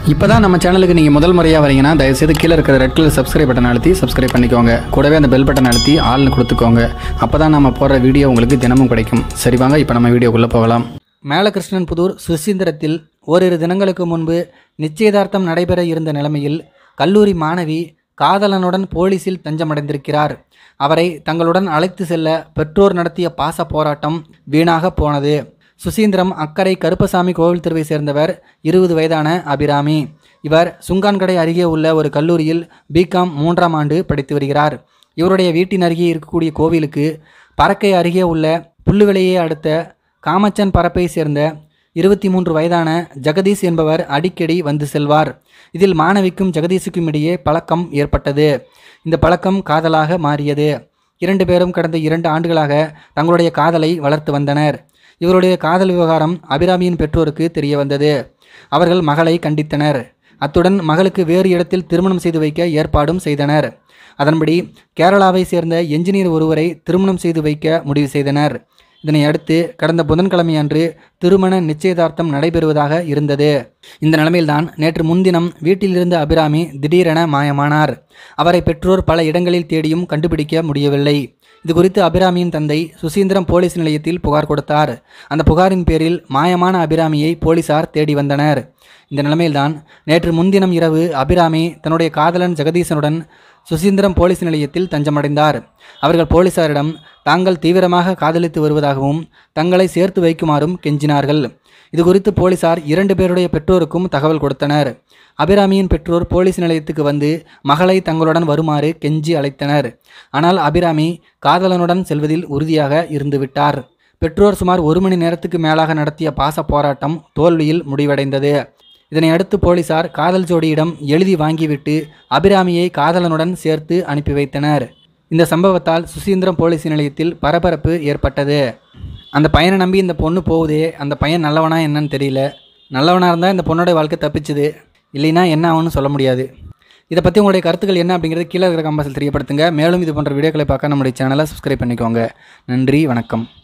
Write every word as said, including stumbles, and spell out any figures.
இப்போ தான் நம்ம சேனலுக்கு நீங்கள் முதல் முறையாக வரீங்கன்னா தயவுசெய்து கீழே இருக்கிற ரெட் கலர் சப்ஸ்கிரைப் பட்டன் அழுத்தி சப்ஸ்கிரைப் பண்ணிக்கோங்க. கூடவே அந்த பெல் பட்டன் அழுத்தி ஆள்னு கொடுத்துக்கோங்க. அப்போ தான் நம்ம போடுற வீடியோ உங்களுக்கு தினமும் கிடைக்கும். சரி வாங்க இப்போ நம்ம வீடியோக்குள்ளே போகலாம். மேலகிருஷ்ணன்புதூர் சுசீந்திரத்தில் ஓரிரு தினங்களுக்கு முன்பு நிச்சயதார்த்தம் நடைபெற இருந்த நிலைமையில் கல்லூரி மாணவி காதலனுடன் போலீசில் தஞ்சமடைந்திருக்கிறார். அவரை தங்களுடன் அழைத்து செல்ல பெற்றோர் நடத்திய பாச போராட்டம் வீணாக போனது. சுசீந்திரம் அக்கரை கருப்பசாமி கோவில் தெருவை சேர்ந்தவர் இருபது வயதான அபிராமி. இவர் சுங்கான்கடை அருகே உள்ள ஒரு கல்லூரியில் பிகாம் மூன்றாம் ஆண்டு படித்து வருகிறார். இவருடைய வீட்டின் அருகே இருக்கக்கூடிய கோவிலுக்கு பறக்கை அருகே உள்ள புல்லுவிலையை அடுத்த காமச்சன் பரப்பை சேர்ந்த இருபத்தி மூன்று வயதான ஜெகதீஷ் என்பவர் அடிக்கடி வந்து செல்வார். இதில் மாணவிக்கும் ஜெகதீஷுக்கும் இடையே பழக்கம் ஏற்பட்டது. இந்த பழக்கம் காதலாக மாறியது. இரண்டு பேரும் கடந்த இரண்டு ஆண்டுகளாக தங்களுடைய காதலை வளர்த்து வந்தனர். இவருடைய காதல் விவகாரம் அபிராமியின் பெற்றோருக்கு தெரிய வந்தது. அவர்கள் மகளை கண்டித்தனர். அத்துடன் மகளுக்கு வேறு இடத்தில் திருமணம் செய்து வைக்க ஏற்பாடும் செய்தனர். அதன்படி கேரளாவை சேர்ந்த என்ஜினியர் ஒருவரை திருமணம் செய்து வைக்க முடிவு செய்தனர். இதனை அடுத்து கடந்த புதன்கிழமை அன்று திருமண நிச்சயதார்த்தம் நடைபெறுவதாக இருந்தது. இந்த நிலைமையில்தான் நேற்று முன்தினம் வீட்டிலிருந்த அபிராமி திடீரென மாயமானார். அவரை பெற்றோர் பல இடங்களில் தேடியும் கண்டுபிடிக்க முடியவில்லை. இது குறித்து அபிராமியின் தந்தை சுசீந்திரம் போலீஸ் நிலையத்தில் புகார் கொடுத்தார். அந்த புகாரின் பேரில் மாயமான அபிராமியை போலீசார் தேடி வந்தனர். இந்த நிலைமையில்தான் நேற்று முன்தினம் இரவு அபிராமி தன்னுடைய காதலன் ஜெகதீசனுடன் சுசீந்திரம் போலீஸ் நிலையத்தில் தஞ்சமடைந்தார். அவர்கள் போலீசாரிடம் தாங்கள் தீவிரமாக காதலித்து வருவதாகவும் தங்களை சேர்த்து வைக்குமாறும் கெஞ்சினார்கள். இது குறித்து போலீசார் இரண்டு பேருடைய பெற்றோருக்கும் தகவல் கொடுத்தனர். அபிராமியின் பெற்றோர் போலீஸ் நிலையத்துக்கு வந்து மகளை தங்களுடன் வருமாறு கெஞ்சி அழைத்தனர். ஆனால் அபிராமி காதலனுடன் செல்வதில் உறுதியாக இருந்துவிட்டார். பெற்றோர் சுமார் ஒரு மணி நேரத்துக்கு மேலாக நடத்திய பாச போராட்டம் தோல்வியில் முடிவடைந்தது. இதனை அடுத்து போலீசார் காதல் ஜோடியிடம் எழுதி வாங்கிவிட்டு அபிராமியை காதலனுடன் சேர்த்து அனுப்பி வைத்தனர். இந்த சம்பவத்தால் சுசீந்திரம் போலீஸ் நிலையத்தில் பரபரப்பு ஏற்பட்டது. அந்த பையனை நம்பி இந்த பொண்ணு போகுதே, அந்த பையன் நல்லவனா என்னன்னு தெரியல. நல்லவனாக இருந்தால் இந்த பொண்ணோட வாழ்க்கை தப்பிச்சுது, இல்லைன்னா என்ன ஆகும்னு சொல்ல முடியாது. இதை பற்றி உங்களுடைய கருத்துக்கள் என்ன அப்படிங்கிறது கீழே இருக்கிற கம்பாஸில் தெரியப்படுத்துங்க. மேலும் இது போன்ற வீடியோக்களை பார்க்க நம்முடைய சேனலை சப்ஸ்கிரைப் பண்ணிக்கோங்க. நன்றி, வணக்கம்.